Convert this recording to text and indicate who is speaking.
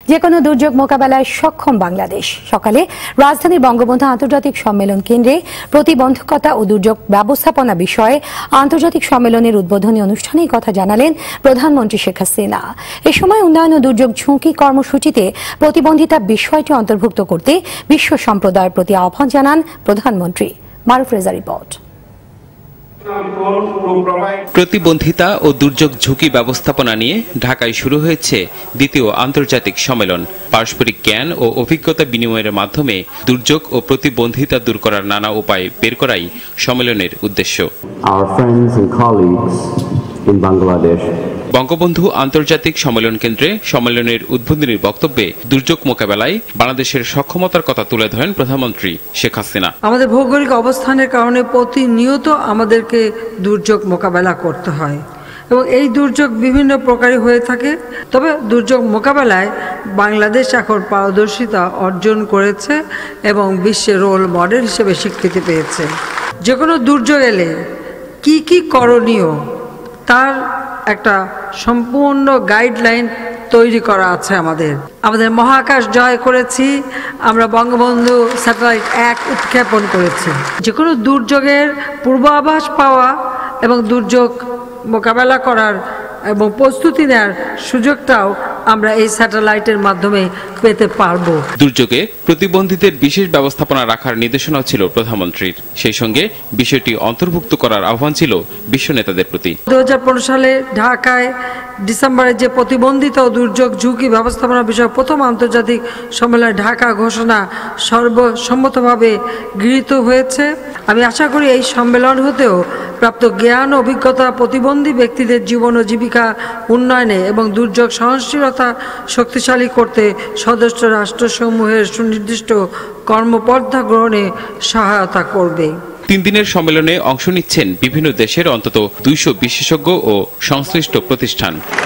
Speaker 1: যেকোনো দুর্যোগ মোকাবেলায় সক্ষম বাংলাদেশ। সকালে রাজধানীর বঙ্গবন্ধু আন্তর্জাতিক সম্মেলন কেন্দ্রে প্রতিবন্ধকতা ও দুর্যোগ ব্যবস্থাপনা বিষয়ে আন্তর্জাতিক সম্মেলনের উদ্বোধনী অনুষ্ঠানে কথা জানালেন প্রধানমন্ত্রী শেখ হাসিনা। এ সময় উন্নয়ন ও দুর্যোগ ঝুঁকি কর্মসূচিতে প্রতিবন্ধিতা বিষয়টি অন্তর্ভুক্ত করতে বিশ্ব সম্প্রদায়ের প্রতি আহ্বান জানান প্রধানমন্ত্রী। মারুফ রেজা রিপোর্ট।
Speaker 2: প্রতিবন্ধিতা ও দুর্যোগ ঝুঁকি ব্যবস্থাপনা নিয়ে ঢাকায় শুরু হয়েছে দ্বিতীয় আন্তর্জাতিক সম্মেলন। পারস্পরিক জ্ঞান ও অভিজ্ঞতা বিনিময়ের মাধ্যমে দুর্যোগ ও প্রতিবন্ধিতা দূর করার নানা উপায় বের করাই সম্মেলনের উদ্দেশ্য। বঙ্গবন্ধু আন্তর্জাতিক সম্মেলন কেন্দ্রে সম্মেলনের উদ্বোধনী বক্তব্যে দুর্যোগ মোকাবেলায় বাংলাদেশের সক্ষমতার কথা তুলে ধরেন প্রধানমন্ত্রী শেখ হাসিনা।
Speaker 3: আমাদের ভৌগোলিক অবস্থানের কারণে প্রতিনিয়ত আমাদেরকে দুর্যোগ মোকাবেলা করতে হয় এবং এই দুর্যোগ বিভিন্ন প্রকারই হয়ে থাকে। তবে দুর্যোগ মোকাবেলায় বাংলাদেশ এখন পারদর্শিতা অর্জন করেছে এবং বিশ্বের রোল মডেল হিসেবে স্বীকৃতি পেয়েছে। যে কোনো দুর্যোগ এলে কি করণীয় তার একটা সম্পূর্ণ গাইডলাইন তৈরি করা আছে। আমাদের মহাকাশ জয় করেছি, আমরা বঙ্গবন্ধু স্যাটেলাইট 1 উৎক্ষেপণ করেছি। যে কোনো দুর্যোগের পূর্বাভাস পাওয়া এবং দুর্যোগ মোকাবেলা করার এবং প্রস্তুতি নেওয়ার সুযোগটাও আমরা এই স্যাটেলাইটের মাধ্যমে পেতে পারবো।
Speaker 2: দুর্যোগে প্রতিবন্ধীদের বিশেষ ব্যবস্থাপনা রাখার নির্দেশনা ছিল প্রধানমন্ত্রীর। সেই সঙ্গে বিষয়টি অন্তর্ভুক্ত করার আহ্বান ছিল বিশ্ব নেতাদের প্রতি।
Speaker 3: 2015 সালে ঢাকায় ডিসেম্বরে যে প্রতিবন্ধিত ও দুর্যোগ ঝুঁকি ব্যবস্থাপনা বিষয়ে প্রথম আন্তর্জাতিক সম্মেলনে ঢাকা ঘোষণা সর্বসম্মতভাবে গৃহীত হয়েছে। আমি আশা করি এই সম্মেলন হতেও প্রাপ্ত জ্ঞান ও অভিজ্ঞতা প্রতিবন্ধী ব্যক্তিদের জীবন ও জীবিকা উন্নয়নে এবং দুর্যোগ সহনশীলতা শক্তিশালী করতে সদস্য রাষ্ট্রসমূহের সুনির্দিষ্ট কর্মপন্থা গ্রহণে সহায়তা করবে।
Speaker 2: 3 দিনের সম্মেলনে অংশ নিচ্ছেন বিভিন্ন দেশের অন্তত 200 বিশেষজ্ঞ ও সংশ্লিষ্ট প্রতিষ্ঠান।